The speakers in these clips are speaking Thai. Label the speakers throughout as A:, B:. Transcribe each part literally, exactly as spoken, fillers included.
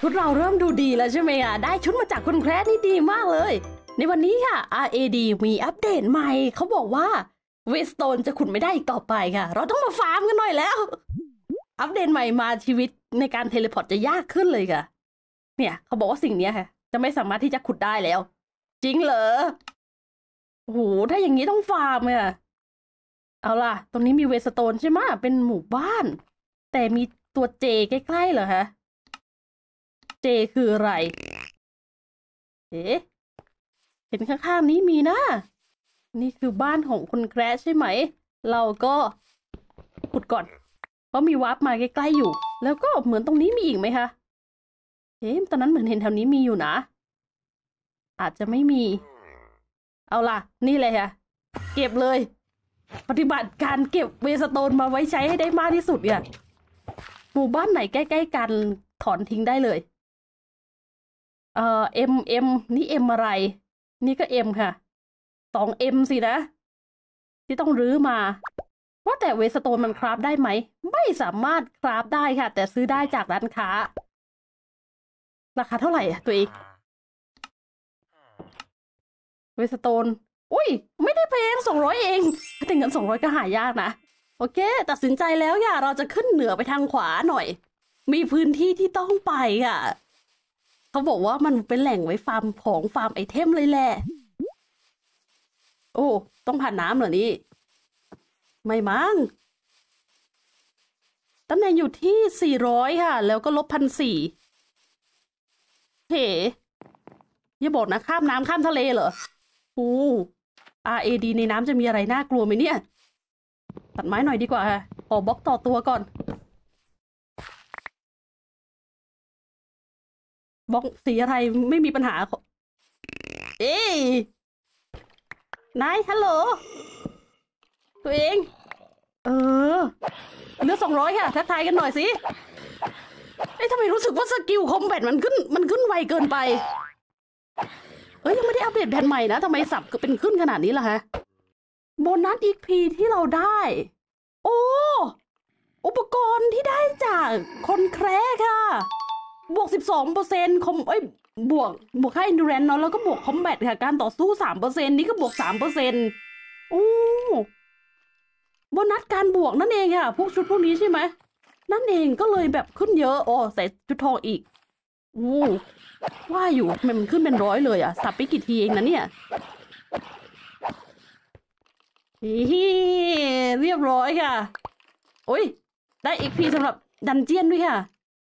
A: ชุดเราเริ่มดูดีแล้วใช่ไหมอ่ะได้ชุดมาจากคุณแคร์นี่ดีมากเลยในวันนี้ค่ะ อาร์ เอ ดี มีอัปเดตใหม่เขาบอกว่าเวสโตนจะขุดไม่ได้อีกต่อไปค่ะเราต้องมาฟาร์มกันหน่อยแล้วอัปเดตใหม่มาชีวิตในการเทเลพอร์ตจะยากขึ้นเลยค่ะเนี่ยเขาบอกว่าสิ่งนี้ค่ะจะไม่สามารถที่จะขุดได้แล้วจริงเหรอโอ้โหถ้าอย่างนี้ต้องฟาร์มอ่ะเอาล่ะตรงนี้มีเวสโตนใช่ไหมเป็นหมู่บ้านแต่มีตัวเจใกล้ๆเหรอคะเจคืออะไรเอ๊ะเห็นข้างๆนี้มีนะนี่คือบ้านของคนแคร์ใช่ไหมเราก็ขุดก่อนเพราะมีวาร์ปมาใกล้ๆอยู่แล้วก็เหมือนตรงนี้มีอีกไหมคะเอ๊ะตอนนั้นเหมือนเห็นแถวนี้มีอยู่นะอาจจะไม่มีเอาล่ะนี่เลยค่ะเก็บเลยปฏิบัติการเก็บเวสโตนมาไว้ใช้ให้ได้มากที่สุดเนี่ยหมู่บ้านไหนใกล้ๆกันถอนทิ้งได้เลยเอ่อเอ็มเอ็มนี่เอ็มอะไรนี่ก็เอ็มค่ะสองเอ็มสินะที่ต้องรื้อมาว่าแต่เวสโตนมันคราฟได้ไหมไม่สามารถคราฟได้ค่ะแต่ซื้อได้จากร้านค้าราคาเท่าไหร่อ่ะตัวเองเวสโตนอุ้ยไม่ได้แพงสองร้อยเองแต่เงินสองร้อยก็หายากนะโอเคตัดสินใจแล้วอย่าเราจะขึ้นเหนือไปทางขวาหน่อยมีพื้นที่ที่ต้องไปค่ะเขาบอกว่ามันเป็นแหล่งไว้ฟาร์มของฟาร์มไอเทมเลยแหละโอ้ต้องผ่านน้ำเหรอนี่ไม่มั้งตำแหน่งอยู่ที่สี่ร้อยค่ะแล้วก็ลบพันสี่เฮ้อย่าบอกนะข้ามน้ำข้ามทะเลเหรอโอ้ อาร์ เอ ดี ในน้ำจะมีอะไรน่ากลัวไหมเนี่ยตัดไม้หน่อยดีกว่าค่ะขอบล็อกต่อตัวก่อนบล็อกสีอะไรไม่มีปัญหาเอ้ยนายฮัลโหลตัวเองเออเหลือสองร้อยค่ะทักทายกันหน่อยสิเอ้ยทำไมรู้สึกว่าสกิลคอมแบทมันขึ้นมันขึ้นไวเกินไปเอ้ยยังไม่ได้อัปเดตแผ่นใหม่นะทำไมสับเป็นขึ้นขนาดนี้ล่ะฮะโบนัสอีกพีที่เราได้โอ้อุปกรณ์ที่ได้จากคนแคร์ค่ะบวกสิบสองเปอร์เซ็นต์คอมเอ้ยบวกบวกค่า endurance เนาะแล้วก็บวกคอมแบทค่ะการต่อสู้สามเปอร์เซ็นต์นี่ก็บวกสามเปอร์เซ็นต์โอ้โบนัสการบวกนั่นเองค่ะพวกชุดพวกนี้ใช่ไหมนั่นเองก็เลยแบบขึ้นเยอะโอ้ใส่ชุดทองอีกโอ้ว่าอยู่ทำไมมันขึ้นเป็นร้อยเลยอ่ะสับไปกี่ทีเองนะเนี่ยเรียบร้อยค่ะโอ้ยได้อีกพีสำหรับดันเจียนด้วยค่ะ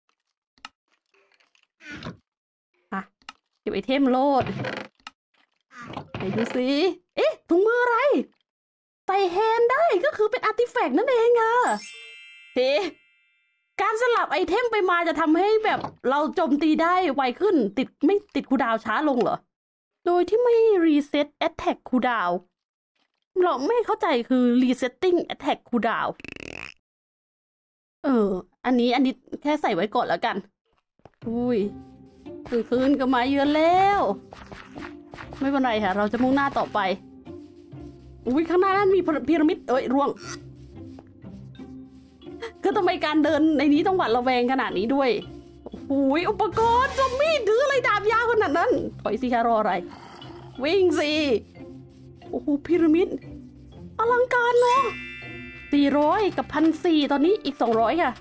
A: อ่ะเก็บไอเทมโลดไหนดูสิเอ๊ะถุงมืออะไรใส่แฮนด์ได้ก็คือเป็นอาร์ติแฟกต์นั่นเองอ่ะเฮ้การสลับไอเทมไปมาจะทำให้แบบเราโจมตีได้ไวขึ้นติดไม่ติดคูลดาวน์ช้าลงเหรอโดยที่ไม่รีเซ็ตแอตแทกคูลดาวน์เราไม่เข้าใจคือรีเซ็ตติ้งแอตแทกคูลดาวน์เอออันนี้อันนี้แค่ใส่ไว้ก่อนแล้วกันอุ้ยคืนคืนก็มาเยือนแล้วไม่เป็นไรค่ะเราจะมุ่งหน้าต่อไปอุ้ยข้างหน้านั้นมีพีระมิดเอ้ยร่วงคือทำไมการเดินในนี้ต้องหวาดระแวงขนาดนี้ด้วยโอ้ยอุปกรณ์ซอมบี้ถืออะไรดาบยาวขนาดนั้นถอยสิคะรออะไรวิ่งสิโอ้โหพีระมิดอลังการเนาะสี่ร้อยกับพันสี่ตอนนี้อีกสองร้อยค่ะ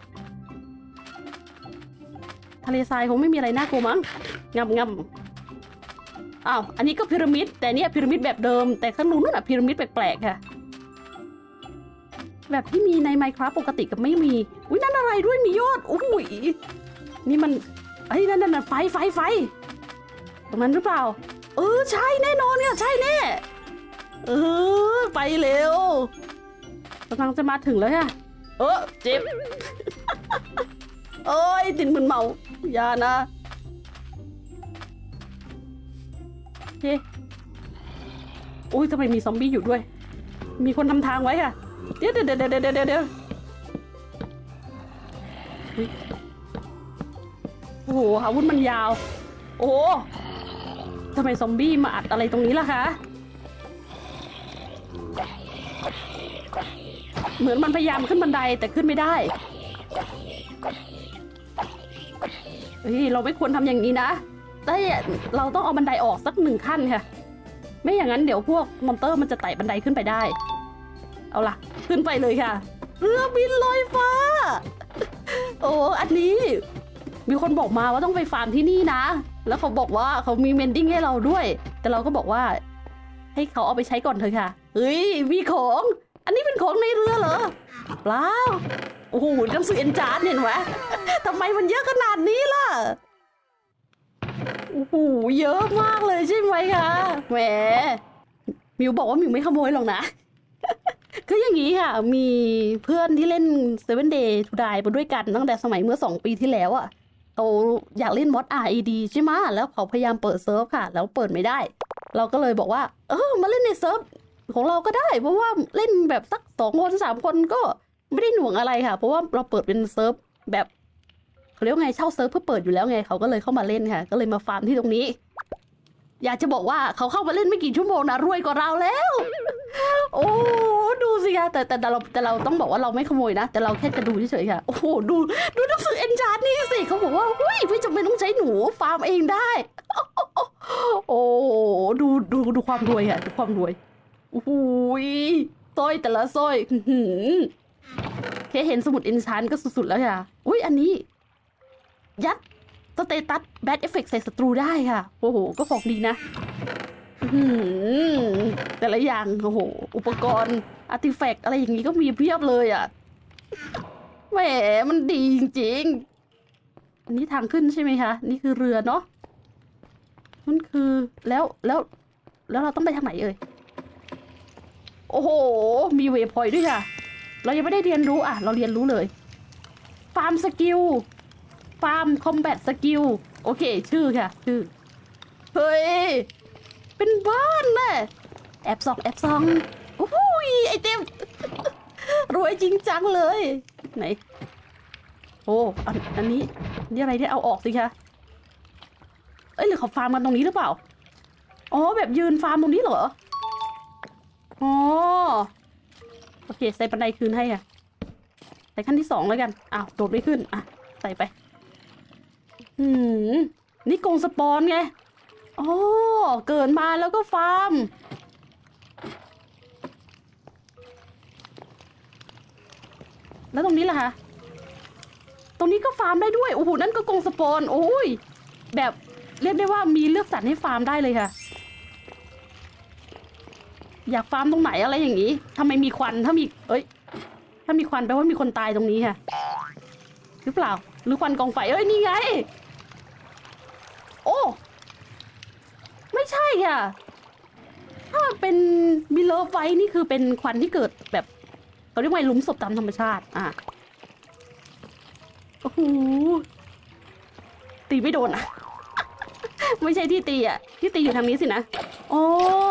A: ทะเลทรายคงไม่มีอะไรน่ากลัวมั้งงับงับอ้าวอันนี้ก็พีระมิดแต่เนี้ยพีระมิดแบบเดิมแต่ข้างนู้นน่ะพีระมิดแปลกๆค่ะแบบที่มีใน Minecraft ปกติกับไม่มีอุ้ยนั่นอะไรด้วยมียอดอุ้ยนี่มันไอ้นั่นนั่นไฟไฟไฟตรงนั้นหรือเปล่าเออใช่แน่นอนเนี่ยใช่แน่เออไปเร็วกำลังจะมาถึงแล้วค่ะเออเจ็บโอ้ยติดมึนเมาอย่านะเฮ้อุ้ยทำไมมีซอมบี้อยู่ด้วยมีคนทำทางไว้ค่ะเดี๋ยวเดี๋ยวเดี๋ยวเดี๋ยวเดี๋ยวเดี๋ยวโอ้โหอาวุธมันยาวโอ้ทำไมซอมบี้มาอัดอะไรตรงนี้ล่ะคะเหมือนมันพยายามขึ้นบันไดแต่ขึ้นไม่ได้เฮ้ยเราไม่ควรทำอย่างนี้นะแต่เราต้องเอาบันไดออกสักหนึ่งขั้นค่ะไม่อย่างนั้นเดี๋ยวพวกมอนเตอร์มันจะไต่บันไดขึ้นไปได้เอาล่ะขึ้นไปเลยค่ะเรือบินลอยฟ้าโอ้อันนี้มีคนบอกมาว่าต้องไปฟาร์มที่นี่นะแล้วเขาบอกว่าเขามีเมนดิ้งให้เราด้วยแต่เราก็บอกว่าให้เขาเอาไปใช้ก่อนเถอะค่ะเฮ้ยมีของอันนี้เป็นของในเรือเหรอเปล่าโอ้โหหนังสือเอ็นจาร์ดเห็นไหมทำไมมันเยอะขนาดนี้ล่ะโอ้โหเยอะมากเลยใช่ไหมคะแหมมิวบอกว่ามิวไม่ขโมยหรอกนะคืออย่างนี้ค่ะมีเพื่อนที่เล่น Seven Day to Die ไปด้วยกันตั้งแต่สมัยเมื่อสองปีที่แล้วอ่ะเขาอยากเล่นมอด อาร์ เอ ดี ใช่ไหมแล้วเขาพยายามเปิดเซิร์ฟค่ะแล้วเปิดไม่ได้เราก็เลยบอกว่าเออมาเล่นในเซิร์ฟของเราก็ได้เพราะว่าเล่นแบบสักสองคนสามคนก็ไม่ได้หน่วงอะไรค่ะเพราะว่าเราเปิดเป็นเซิร์ฟแบบเขาเรียกไงเช่าเซิร์ฟเพื่อเปิดอยู่แล้วไงเขาก็เลยเข้ามาเล่นค่ะก็เลยมาฟาร์มที่ตรงนี้อยากจะบอกว่าเขาเข้ามาเล่นไม่กี่ชั่วโมงนะรวยกว่าเราแล้วโอ้ดูสิค่ะแต่แต่เราแต่เราต้องบอกว่าเราไม่ขโมยนะแต่เราแค่จะดูเฉยๆค่ะโอ้โหดูดูหนังสือเอ็นชาร์ตนี่สิเขาบอกว่าเฮ้ยไม่จำเป็นต้องใช้หนูฟาร์มเองได้โอ้ดูดูดูความรวยค่ะดูความรวยโอ้โหสร้อยแต่ละสร้อยแค่เห็นสมุดเอ็นชาร์ตก็สุดๆแล้วค่ะอุ้ยอันนี้ยัดสเตตัสแบดเอฟเฟกต์ใส่ศัตรูได้ค่ะโอ้โหก็ของดีนะแต่ละอย่างโอ้โหอุปกรณ์อาร์ติแฟกต์อะไรอย่างนี้ก็มีเพียบเลยอ่ะแหมมันดีจริงๆอันนี้ทางขึ้นใช่ไหมคะนี่คือเรือเนาะมันคือแล้วแล้วแล้วเราต้องไปทางไหนเอ่ยโอ้โหมีเวพอยต์ด้วยค่ะเรายังไม่ได้เรียนรู้อ่ะเราเรียนรู้เลยฟาร์มสกิลฟาร์มคอมแบทสกิลโอเคชื่อค่ะชื่อเฮ้ยเป็นบ้านแน่แอบซองแอบซองโอ้ยไอเต็มรวยจริงจังเลยไหนโอ้อันอันนี้นี่อะไรเนี่ยเอาออกสิคะเอ้ยหรือเขาฟาร์มกันตรงนี้หรือเปล่าอ๋อแบบยืนฟาร์มตรงนี้เหรออ๋อโอเคใส่บันไดคืนให้ค่ะใส่ขั้นที่สองแล้วกันอ้าวโดดไม่ขึ้นอ่ะใส่ไปอืมนี่กรงสปอนไงอ๋อเกิดมาแล้วก็ฟาร์มแล้วตรงนี้ล่ะคะตรงนี้ก็ฟาร์มได้ด้วยโอ้โหนั่นก็กรงสปอนโอ้ยแบบเรียกได้ว่ามีเลือกสรรให้ฟาร์มได้เลยค่ะอยากฟาร์มตรงไหนอะไรอย่างนี้ทำไมมีควันถ้ามีเอ้ยถ้ามีควันแปลว่ามีคนตายตรงนี้ค่ะหรือเปล่าหรือควันกองไฟเอ้ยนี่ไงโอ้ไม่ใช่ค่ะถ้าเป็นบิลเลอร์ไฟนี่คือเป็นควันที่เกิดแบบเขาเรียกว่าหลุมศพตามธรรมชาติอ่ะโอ้โหตีไม่โดนอ่ะ ไม่ใช่ที่ตีอ่ะที่ตีอยู่ทางนี้สินะโอ้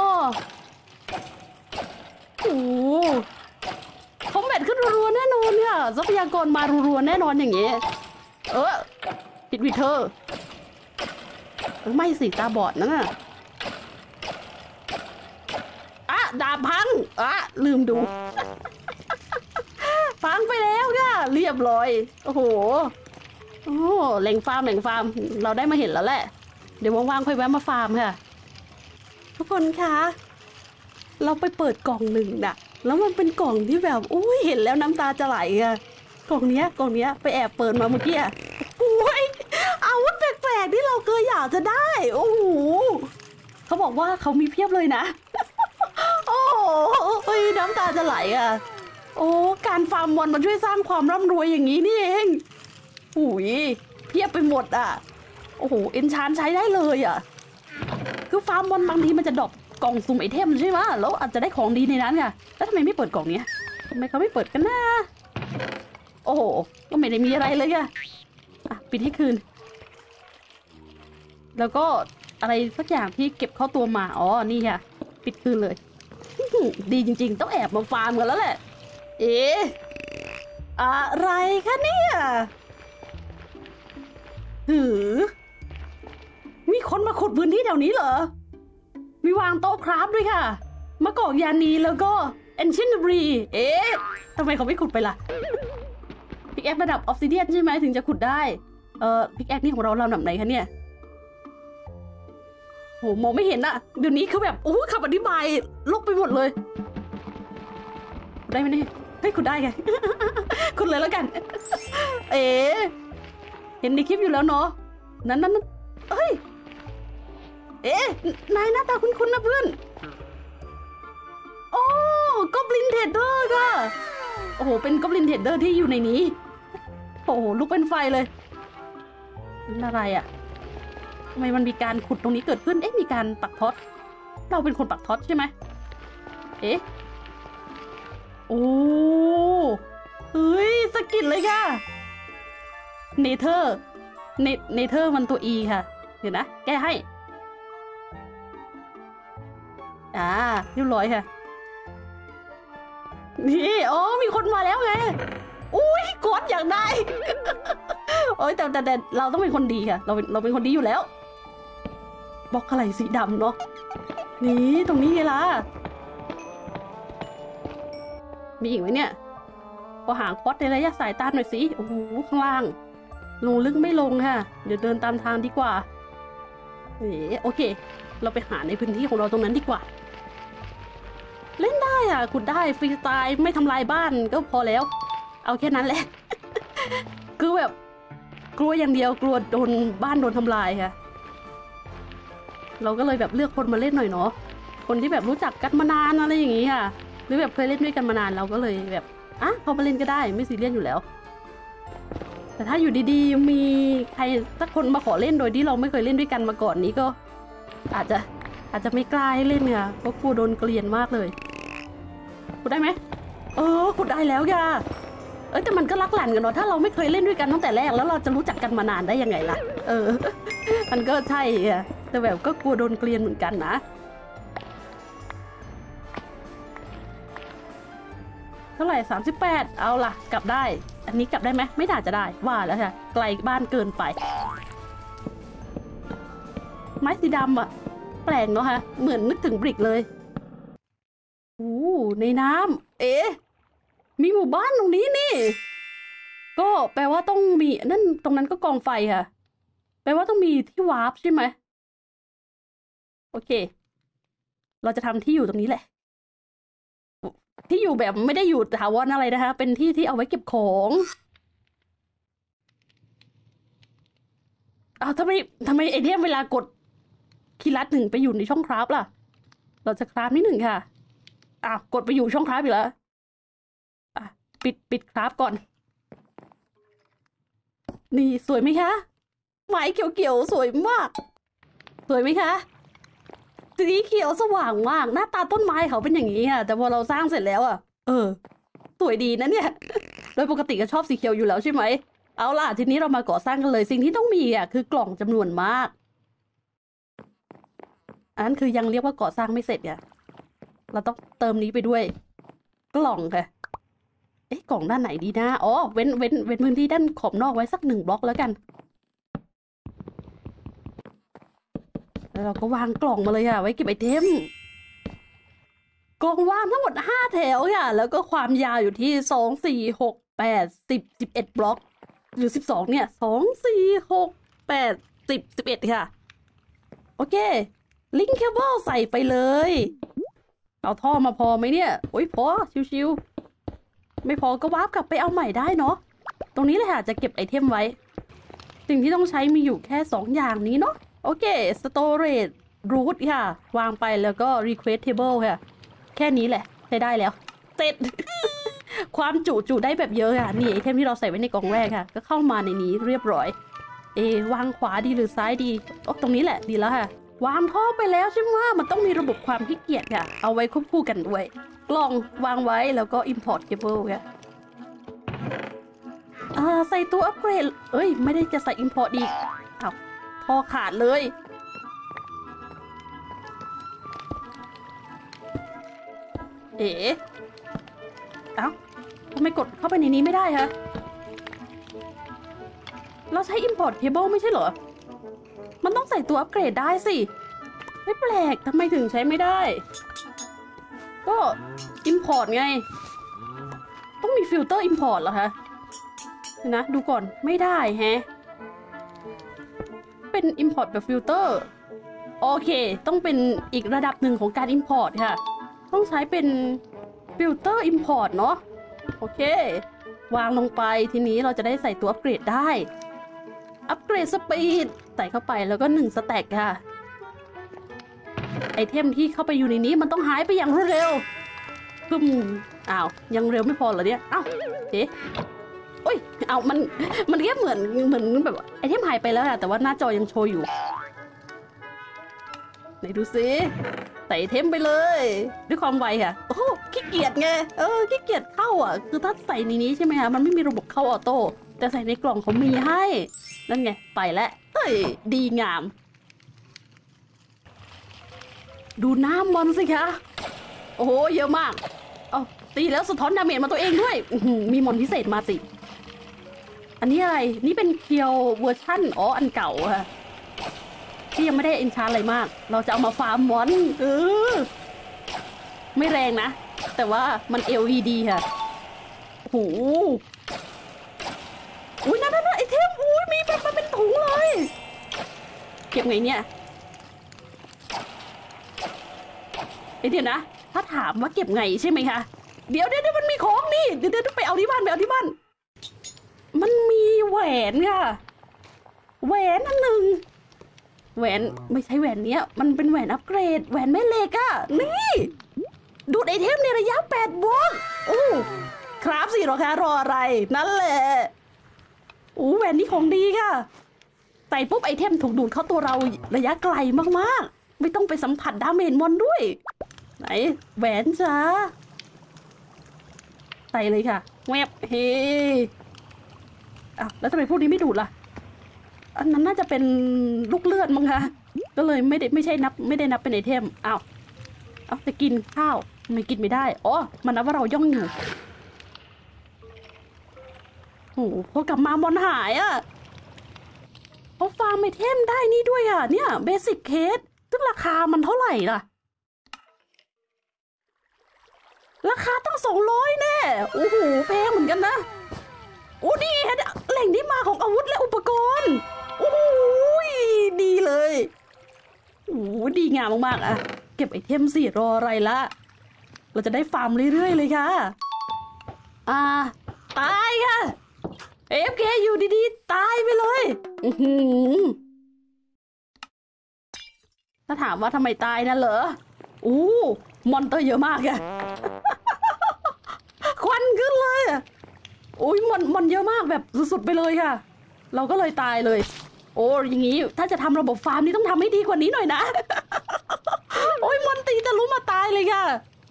A: โหคอมแบทขึ้นรัวๆแน่นอนเนี่ยทรัพยากรมารัวๆแน่นอนอย่างเงี้ยเออปิดวิเทอร์ไม่สิตาบอดนั่นน่ะอ่ะดาบพังอ่ะลืมดู พังไปแล้วค่ะเรียบร้อยโอ้โหโอ้แหล่งฟาร์มแหล่งฟาร์มเราได้มาเห็นแล้วแหละเดี๋ยวว่างๆค่อยแวะมาฟาร์มค่ะทุกคนคะเราไปเปิดกล่องหนึ่งน่ะแล้วมันเป็นกล่องที่แบบอุ้ยเห็นแล้วน้ำตาจะไหลอะกล่องเนี้ยกล่องเนี้ยไปแอบเปิดมาเมื่อกี้อุ้ยอาวุธแปลกๆที่เราเคยอยากจะได้โอ้โหเขาบอกว่าเขามีเพียบเลยนะโอ้โหน้ำตาจะไหลอะโอ้การฟาร์มมอนมันช่วยสร้างความร่ำรวยอย่างนี้นี่เองอุ้ยเพียบไปหมดอะโอ้โหเอนชานใช้ได้เลยอะคือฟาร์มมอนบางทีมันจะดรอปกล่องสุ่มไอเทมใช่ไหมแล้วอาจจะได้ของดีในนั้นค่ะแล้วทำไมไม่เปิดกล่องเนี้ยทำไมเขาไม่เปิดกันนะโอ้โหก็ไม่ได้มีอะไรเลยค่ะอ่ะปิดให้คืนแล้วก็อะไรสักอย่างที่เก็บเข้าตัวมาอ๋อนี่ค่ะปิดคืนเลยดีจริงๆต้องแอบมาฟาร์มกันแล้วแหละเอ๊ะอะไรคะเนี่ยหือมีคนมาขุดพื้นที่แถวนี้เหรอมีวางโต๊ะคราฟด้วยค่ะมะกอกยานีแล้วก็แอนชินบรีเอ๊ะทำไมเขาไม่ขุดไปล่ะพิกแอประดับออฟซิเดียนใช่ไหมถึงจะขุดได้ออพิกแอคนี่ของเราลำดับไหนคะเนี่ยโหมองไม่เห็นอะเดี๋ยวนี้คือแบบโอ้คำอธิบายลกไปหมดเลยได้ไหมเนี่ยเฮ้ยคุณได้ไง คุณเลยแล้วกัน เอ๋เห็นในคลิปอยู่แล้วเนาะนั้นนั้นเฮ้ยเอ๊ะนายหน้าตาคุ้นๆนะเพื่อนโอ้ก็บลินเทดเดอร์ค่ะโอ้โหเป็นก็บลินเทดเดอร์ที่อยู่ในนี้โอ้โหลุกเป็นไฟเลยนี่อะไรอ่ะทำไมมันมีการขุดตรงนี้เกิดขึ้นเอ๊ะมีการปักท็อตเราเป็นคนปักท็อตใช่ไหมเอ๊ะโอ้เฮ้ยสกิดเลยค่ะเนเธอร์เนเนเธอร์มันตัว E ค่ะเดี๋ยวนะแก้ให้อ่าเรียบร้อยค่ะนี่อ๋อมีคนมาแล้วไงอุ้ยกดอยากได้ โอ้ยแต่แต่แต่เราต้องเป็นคนดีค่ะเราเป็นเราเป็นคนดีอยู่แล้วบล็อกอะไรสีดำเนาะนี่ตรงนี้ไงล่ะมีอีกไหมเนี่ยพอหางคอสในระยะสายตาหน่อยสิโอ้โหข้างล่างลงลึกไม่ลงค่ะเดี๋ยวเดินตามทางดีกว่าเอ๋โอเคเราไปหาในพื้นที่ของเราตรงนั้นดีกว่าเล่นได้อ่ะขุดได้ฟรีสไตล์ไม่ทำลายบ้านก็พอแล้วเอาแค่นั้นแหละ คือแบบกลัวอย่างเดียวกลัวโดนบ้านโดนทำลายค่ะเราก็เลยแบบเลือกคนมาเล่นหน่อยเนาะคนที่แบบรู้จักกันมานานอะไรอย่างงี้ค่ะหรือแบบเคยเล่นด้วยกันมานานเราก็เลยแบบอ่ะเขามาเล่นก็ได้ไม่ซีเรียสอยู่แล้วแต่ถ้าอยู่ดีๆมีใครสักคนมาขอเล่นโดยที่เราไม่เคยเล่นด้วยกันมาก่อนนี้ก็อาจจะอาจจะไม่กล้าให้เล่นค่ะเพราะกลัวโดนเกลียนมากเลยขุดได้ไหมเออขุดได้แล้วค่ะเอ้ยแต่มันก็รักหลั่นกันเนาะถ้าเราไม่เคยเล่นด้วยกันตั้งแต่แรกแล้วเราจะรู้จักกันมานานได้ยังไงล่ะเออ มันก็ใช่อ่ะแต่แบบก็กลัวโดนเกลียนเหมือนกันนะเท่าไหร่สามสิบแปดเอาล่ะกลับได้อันนี้กลับได้ไหมไม่น่าจะได้ว่าแล้วค่ะไกลบ้านเกินไปไม้สีดำอ่ะแปลกเนาะค่ะเหมือนนึกถึงบริกเลยโอ้ในน้ำเอ๊ะมีหมู่บ้านตรงนี้นี่ก็แปลว่าต้องมีนั่นตรงนั้นก็กองไฟค่ะแปลว่าต้องมีที่วาร์ปใช่ไหมโอเคเราจะทำที่อยู่ตรงนี้แหละที่อยู่แบบไม่ได้อยู่ถาวรอะไรนะคะเป็นที่ที่เอาไว้เก็บของอ้าวทำไมทำไมไอเดียเวลากดคีย์ลัดหนึ่งไปอยู่ในช่องคราฟล่ะเราจะคราฟนิดหนึ่งค่ะอ้าวกดไปอยู่ช่องคราฟอีกแล้วอ่ะปิดปิดคราฟก่อนนี่สวยไหมคะไม้เขียวๆสวยมากสวยไหมคะสีเขียวสว่างมากหน้าตาต้นไม้เขาเป็นอย่างนี้ค่ะแต่พอเราสร้างเสร็จแล้วอ่ะเออสวยดีนะเนี่ยโดยปกติก็ชอบสีเขียวอยู่แล้วใช่ไหมเอาล่ะทีนี้เรามาก่อสร้างกันเลยสิ่งที่ต้องมีอ่ะคือกล่องจำนวนมากอันนั้นคือยังเรียกว่าก่อสร้างไม่เสร็จเนี่ยเราต้องเติมนี้ไปด้วยกล่องค่ะเอ๊ะกล่องด้านไหนดีนะอ๋อเว้นเว้นเว้นพื้นที่ด้านขอบนอกไว้สักหนึ่งบล็อกแล้วกันแล้วเราก็วางกล่องมาเลยค่ะไว้เก็บไอเทมกล่องวางทั้งหมดห้าแถวค่ะแล้วก็ความยาวอยู่ที่สองสี่หกแปดสิบสิบเอ็ดบล็อกหรือสิบสองเนี่ยสองสี่หกแปดสิบสิบเอ็ดค่ะโอเคลิงก์เคเบิลใส่ไปเลยเอาท่อมาพอไหมเนี่ยโอ้ยพอชิวๆไม่พอก็วาร์ปกลับไปเอาใหม่ได้เนาะตรงนี้เลยค่ะจะเก็บไอเทมไว้สิ่งที่ต้องใช้มีอยู่แค่สองอย่างนี้เนาะโอเค storage root ค่ะวางไปแล้วก็ request table ค่ะแค่นี้แหละใช้ได้แล้วเสร็จ ความจุจุได้แบบเยอะค่ะนี่ไอเทมที่เราใส่ไว้ในกล่องแรกค่ะก็เข้ามาในนี้เรียบร้อยเอวางขวาดีหรือซ้ายดีโอ้ตรงนี้แหละดีแล้วค่ะวางท่อไปแล้วใช่ไหมมันต้องมีระบบความขี้เกียจค่ะเอาไว้ควบคู่กันด้วยกล่องวางไว้แล้วก็ import cable ค่ะอ่าใส่ตัวอัปเกรดเอ้ยไม่ได้จะใส่ import ดีอ้าวท่อขาดเลยเอ๋เอ้าทำไมกดเข้าไปในนี้ไม่ได้คะเราใช้ import cable ไม่ใช่เหรอมันต้องใส่ตัวอัปเกรดได้สิไม่แปลกทำไมถึงใช้ไม่ได้ก็ import ไงต้องมีฟิลเตอร์ import เหรอคะนะดูก่อนไม่ได้แฮะเป็น import แบบฟิลเตอร์โอเคต้องเป็นอีกระดับหนึ่งของการ import ค่ะต้องใช้เป็นฟิลเตอร์ import เนาะโอเควางลงไปทีนี้เราจะได้ใส่ตัวอัปเกรดได้อัปเกรดสปีดใส่เข้าไปแล้วก็หนึ่งสแต็กค่ะไอเทมที่เข้าไปอยู่ในนี้มันต้องหายไปอย่างรวดเร็วปึ้มอ้าวยังเร็วไม่พอเหรอเนี่ยอ้าวเอ๊ะโอ้ยเอามันมันแค่เหมือนเหมือนแบบไอเทมหายไปแล้วอะแต่ว่าหน้าจอยังโชว์อยู่ไหนดูซิใส่ไอเทมไปเลยด้วยความไวค่ะโอ้ขี้เกียจไงเออขี้เกียจเข้าอ่ะคือถ้าใส่ในนี้ใช่ไหมคะมันไม่มีระบบเข้าออโต้แต่ใส่ในกล่องเขามีให้นั่นไงไปแล้วเฮ้ยดีงามดูน้ำมอนสิคะโอ้โหเยอะมากเอาตีแล้วสะท้อนดาเมจมาตัวเองด้วยมีมอนพิเศษมาสิอันนี้อะไรนี่เป็นเคียวเวอร์ชั่นอ๋ออันเก่าค่ะที่ยังไม่ได้เอนชาร์อะไรมากเราจะเอามาฟาร์มมอนเออไม่แรงนะแต่ว่ามัน แอล อี ดี ค่ะโอ้โหอุ้ยนั่นนั่นไอเทมอุ้ยมีเป็นมันเป็นถุงเลยเก็บไงเนี่ยไอเดี๋ยวนะถ้าถามว่าเก็บไงใช่ไหมคะเดี๋ยวเดี๋ยวมันมีของนี่เดี๋ยวเดี๋ยวไปเอาที่บ้านไปเอาที่บ้านมันมีแหวนค่ะแหวนอันหนึ่งแหวนไม่ใช่แหวนเนี้ยมันเป็นแหวนอัปเกรดแหวนแม่เหล็กอะนี่ดูดไอเทมในระยะแปดบวกอู้ครับสิหรอคะรออะไรนั่นแหละอู้แหวนนี้ของดีค่ะใส่ปุ๊บไอเทมถูกดูดเข้าตัวเราระยะไกลมากๆไม่ต้องไปสัมผัสดาเมจมอนด้วยไหนแหวนจ้าใส่เลยค่ะแวบเฮ้อ้าวแล้วทำไมพวกนี้ไม่ดูดล่ะอันนั้นน่าจะเป็นลูกเลือดมั้งคะก็เลยไม่ได้ไม่ใช่นับไม่ได้นับเป็นไอเทมอ้าวเอาจะกินข้าวไม่กินไม่ได้อ๋อมันนับว่าเราย่องอยู่โอ้โหพอกลับมามอนหายอ่ะเขาฟาร์มไอเทมได้นี่ด้วยอ่ะเนี่ยเบสิกเคสซึ่งราคามันเท่าไหร่ล่ะราคาตั้งสองร้อยแน่โอ้โหแพงเหมือนกันนะโอ้นี่แหล่งที่มาของอาวุธและอุปกรณ์โอ้โหดีเลยโอ้ดีงามมากๆอ่ะเก็บไอเทมสิรออะไรละเราจะได้ฟาร์มเรื่อยๆเลยค่ะอ่าตายค่ะเอฟเคอยู่ดีๆตายไปเลยอือหือถ้าถามว่าทำไมตายนะเหรออู้มอนเตอร์เยอะมากอะควันขึ้นเลยอะโอ้ยมอนมอนเยอะมากแบบสุดๆไปเลยค่ะเราก็เลยตายเลยโอ้อย่างนี้ถ้าจะทำระบบฟาร์มนี่ต้องทำให้ดีกว่านี้หน่อยนะโอ้ยมอนตีจะรู้มาตายเลยค่ะ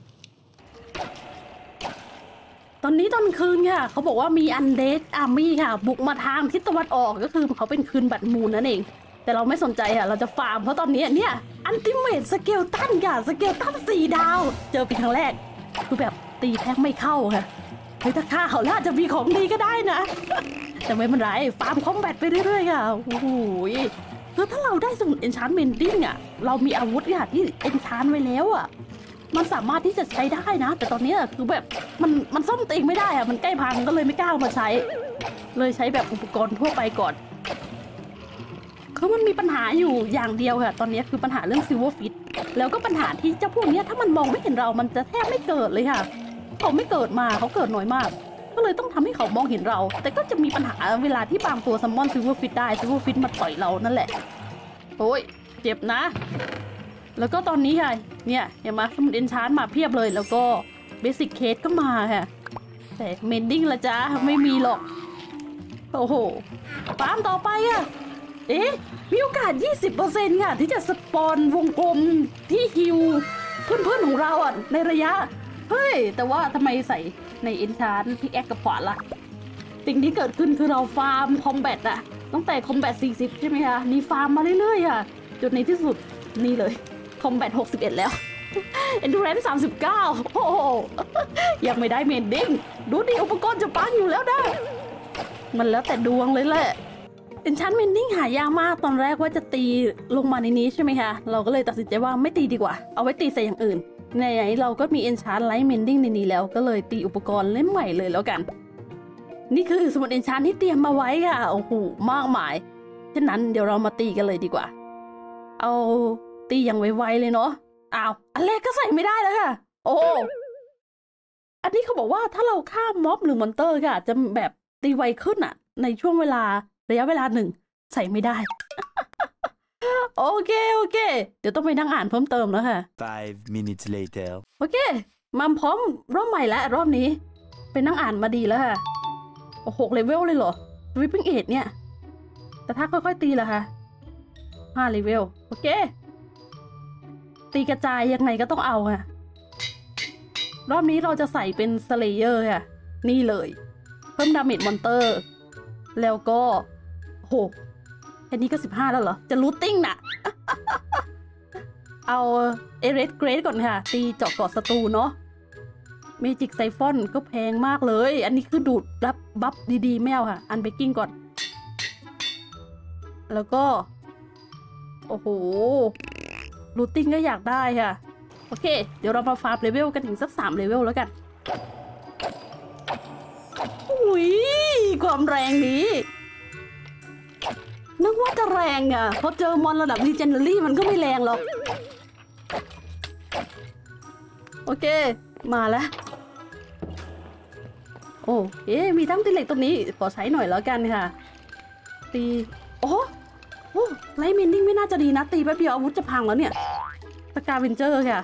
A: ตอนนี้ตอนคืนค่ะเขาบอกว่ามีอันเดดอาร์มี่ค่ะบุกมาทางทิศตะวันออกก็คือเขาเป็นคืนบัตรมูลนั่นเองแต่เราไม่สนใจค่ะเราจะฟาร์มเพราะตอนนี้เนี่ยอันติเมทสเกลตันค่ะสเกลตันสี่ดาวเจอเป็นครั้งแรกคือแบบตีแท็กไม่เข้าค่ะเฮ้ยถ้าฆ่าเขาแล้วอาจจะมีของดีก็ได้นะแต่ไม่เป็นไรฟาร์มคอมแบทไปเรื่อยๆค่ะโอ้โหคือถ้าเราได้สมุดเอนชานเมนดิ้งอ่ะเรามีอาวุธค่ะที่เอนชานไว้แล้วอ่ะมันสามารถที่จะใช้ได้นะแต่ตอนนี้คือแบบมันมันซ่อมตีไม่ได้อ่ะมันใกล้พังก็เลยไม่กล้ามาใช้เลยใช้แบบอุปกรณ์ทั่วไปก่อนคือมันมีปัญหาอยู่อย่างเดียวค่ะตอนนี้คือปัญหาเรื่องซิลเวอร์ฟิตแล้วก็ปัญหาที่เจ้าพวกนี้ถ้ามันมองไม่เห็นเรามันจะแทบไม่เกิดเลยค่ะเขาไม่เกิดมาเขาเกิดน้อยมากก็เลยต้องทำให้เขามองเห็นเราแต่ก็จะมีปัญหาเวลาที่บางตัวซัมมอนซิลเวอร์ฟิตได้ซิลเวอร์ฟิตมาต่อยเรานั่นแหละโอ้ยเจ็บนะแล้วก็ตอนนี้ค่ะเนี่ยเห็นไหมสมุดเอนชานมาเพียบเลยแล้วก็เบสิกเคสก็มาค่ะแต่เมนดิ้งละจ้าไม่มีหรอกโอ้โหฟาร์มต่อไปอะเอ๊ะมีโอกาส ยี่สิบเปอร์เซ็นต์ ค่ะที่จะสปอนวงกลมที่ฮิวเพื่อนๆของเราอ่ะในระยะเฮ้ยแต่ว่าทำไมใส่ในเอนชานพิกแอคกับขวานล่ะสิ่งที่เกิดขึ้นคือเราฟาร์มคอมแบทอะตั้งแต่คอมแบทสี่สิบใช่ไหมคะนี่ฟาร์มมาเรื่อยๆค่ะจนในที่สุดนี่เลยคอมแบทหกสิบเอ็ดแล้ว Endurance สามสิบเก้าโอ้โหยังไม่ได้เมนดิ้งดูดิอุปกรณ์จะปังอยู่แล้วนะมันแล้วแต่ดวงเลยแหละเป็นชั้นเมนดิ้งหายากมากตอนแรกว่าจะตีลงมาในนี้ใช่ไหมคะเราก็เลยตัดสินใจว่าไม่ตีดีกว่าเอาไว้ตีใส่อย่างอื่นในไหนเราก็มีเอนชานไลท์เมนดิ้งในนี้แล้วก็เลยตีอุปกรณ์เล่มใหม่เลยแล้วกันนี่คือสมุดเอนชานที่เตรียมมาไว้ค่ะโอ้โหมากมายฉะนั้นเดี๋ยวเรามาตีกันเลยดีกว่าเอาตีอย่างไวๆเลยเนาะอ้าวอันแรกก็ใส่ไม่ได้แล้วค่ะโอ้อันนี้เขาบอกว่าถ้าเราฆ่าม็อบหรือมอนเตอร์ค่ะจะแบบตีไวขึ้นอ่ะในช่วงเวลาระยะเวลาหนึ่งใส่ไม่ได้ โอเคโอเคเดี๋ยวต้องไปนั่งอ่านเพิ่มเติมแล้วค่ะ
B: Five minutes later
A: โอเคมาพร้อมรอบใหม่แล้วรอบนี้ไปนั่งอ่านมาดีแล้วค่ะโอ้โหเลเวลเลยเหรอวิปปิ้งเอทเนี่ยแต่ถ้าค่อยๆตีล่ะค่ะห้าเลเวลโอเคตีกระจายยังไงก็ต้องเอาค่ะรอบนี้เราจะใส่เป็นสเลเยอร์ค่ะนี่เลยเพิ่มดาเมจมอนเตอร์แล้วก็โหแค่นี้ก็สิบห้าแล้วเหรอจะรูทติ้งน่ะ เอาเอเรสเกรดก่อนค่ะตีเจาะเกาะศัตรูเนาะเมจิกไซฟอนก็แพงมากเลยอันนี้คือดูดรับบัฟดีๆแมวค่ะอันเบกกิ้งก่อนแล้วก็โอ้โหรูทติ้งก็อยากได้ค่ะโอเคเดี๋ยวเรามาฟาร์มเลเวลกันถึงสักสามเลเวลแล้วกันอุ้ยความแรงนี้นึกว่าจะแรงอ่ะพอเจอมอนระดับ Legendary มันก็ไม่แรงหรอกโอเคมาแล้วโอ้เอ๊มีทั้งตีเหล็กตรงนี้ขอใช้หน่อยแล้วกันค่ะตีโอ้โอ้ไลท์เมนดิ้งไม่น่าจะดีนะตีแป๊บเดียวอาวุธจะพังแล้วเนี่ยสกาเวนเจอร์ค่ะ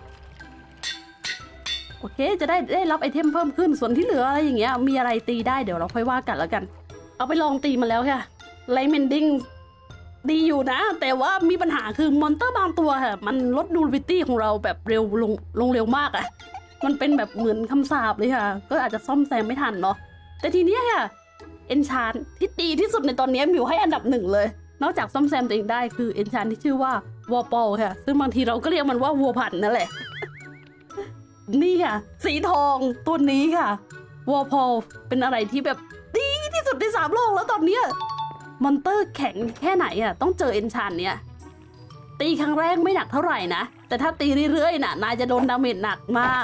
A: โอเคจะได้ได้รับไอเทมเพิ่มขึ้นส่วนที่เหลืออะไรอย่างเงี้ยมีอะไรตีได้เดี๋ยวเราค่อยว่ากันแล้วกันเอาไปลองตีมาแล้วค่ะไลท์เมนดิ้งดีอยู่นะแต่ว่ามีปัญหาคือมอนเตอร์บางตัวค่ะมันลดดูริตี้ของเราแบบเร็วลงลงเร็วมากอะมันเป็นแบบเหมือนคำสาปเลยค่ะก็อาจจะซ่อมแซมไม่ทันเนาะแต่ทีนี้ค่ะเอนชานที่ดีที่สุดในตอนนี้มิวให้อันดับหนึ่งเลยนอกจากซ่อมแซมตัวเองได้คือเอนชานที่ชื่อว่าวอลปอลค่ะซึ่งบางทีเราก็เรียกมันว่าวัวพันนั่นแหละ นี่ค่ะสีทองตัวนี้ค่ะวอลปอลเป็นอะไรที่แบบดีที่สุดในสามโลกแล้วตอนเนี้ยมอนเตอร์แข็งแค่ไหนอะต้องเจอเอนชานเนี่ยตีครั้งแรกไม่หนักเท่าไหร่นะแต่ถ้าตีเรื่อยๆน่ะนายจะโดนดาเมจหนักมาก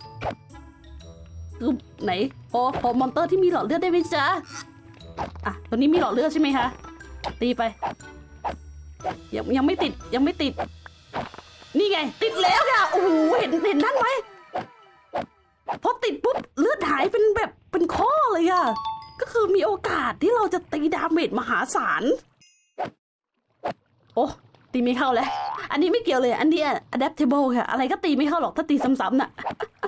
A: คือไหนพอพอมอนเตอร์ที่มีหลอดเลือดได้ไหมจ๊ะอ่ะตัวนี้มีหลอดเลือดใช่ไหมคะตีไปยังยังไม่ติดยังไม่ติดนี่ไงติดแล้วค่ะโอ้โหเห็นเห็นนั่นไหมพอติดปุ๊บเลือดหายเป็นแบบเป็นข้อเลยค่ะก็คือมีโอกาสที่เราจะตีดาเมจมหาศาลโอ้ตีไม่เข้าแล้วอันนี้ไม่เกี่ยวเลยอันนี้ adaptable ค่ะอะไรก็ตีไม่เข้าหรอกถ้าตีซ้ำๆน่ะ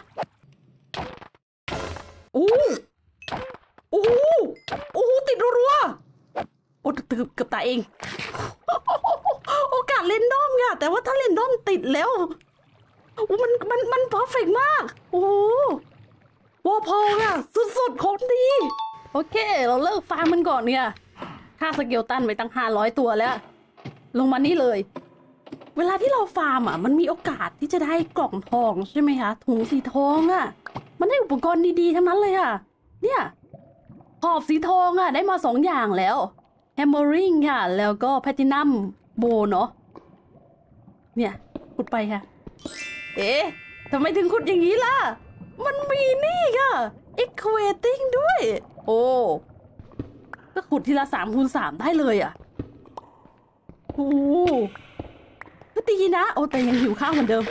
A: โอ้โอ้โอ้ติดรัวๆโอ้ตืบเกือบตายเองโอกาสเรนดอมค่ะแต่ว่าถ้าเรนดอมติดแล้วมันมันมันเพอร์เฟกต์มากโอ้วอลพอลค่ะสุดๆของดีโอเคเราเลิกฟาร์มมันก่อนเนี่ยค่าสเกลตันไปตั้งห้าร้อยตัวแล้วลงมานี่เลยเวลาที่เราฟาร์มอ่ะมันมีโอกาสที่จะได้กล่องทองใช่ไหมคะถุงสีทองอ่ะมันได้อุปกรณ์ดีๆทั้งนั้นเลยค่ะเนี่ยขอบสีทองอ่ะได้มาสองอย่างแล้วแฮมเมอริงค่ะแล้วก็แพลตินัมโบเนาะเนี่ยขุดไปค่ะเอ๊ะทำไมถึงขุดอย่างนี้ล่ะมันมีนี่ค่ะ equating ด้วยโอ้ก็ขุดทีละสามคูณสามได้เลยอ่ะโอ้ก็ดีนะโอ้แต่ยังหิวข้าวเหมือนเดิม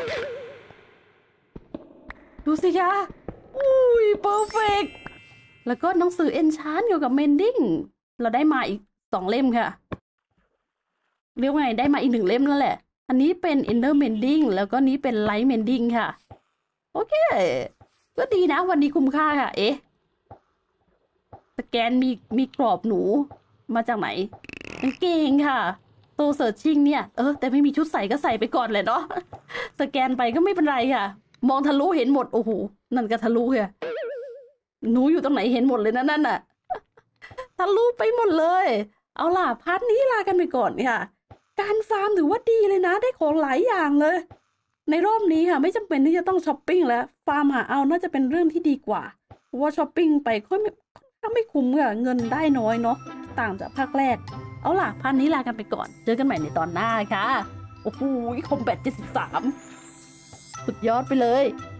A: ดูสิคะอุ้ยเพอร์เฟกต์แล้วก็หนังสือเอนชานเกี่ยวกับเมนดิ้งเราได้มาอีกสองเล่มค่ะเรียกว่าไงได้มาอีกหนึ่งเล่มแล้วแหละอันนี้เป็น Ender Mending แล้วก็นี้เป็น Light Mending ค่ะโอเคก็ดีนะวันนี้คุ้มค่าค่ะเอ๊ะสแกนมีมีกรอบหนูมาจากไหนมันเก่งค่ะโตเซิร์ชชิ่งเนี่ยเออแต่ไม่มีชุดใส่ก็ใส่ไปก่อนเลยเนาะสแกนไปก็ไม่เป็นไรค่ะมองทะลุเห็นหมดโอ้โหนั่นก็ทะลุค่ะหนูอยู่ตรงไหนเห็นหมดเลยนะนั่นน่ะทะลุไปหมดเลยเอาล่ะพาร์ทนี้ลากันไปก่อนค่ะการฟาร์มถือว่าดีเลยนะได้ของหลายอย่างเลยในรอบนี้ค่ะไม่จำเป็นที่จะต้องช้อปปิ้งแล้วฟาร์มหาเอาน่าจะเป็นเรื่องที่ดีกว่าเพราะว่าช้อปปิ้งไปค่อยไม่ค่อนข้างไม่คุ้มค่ะเงินได้น้อยเนาะต่างจากภาคแรกเอาล่ะพาร์ทนี้ลากันไปก่อนเจอกันใหม่ในตอนหน้าค่ะโอ้โหคอมแบทเจ็ดสิบสามสุดยอดไปเลย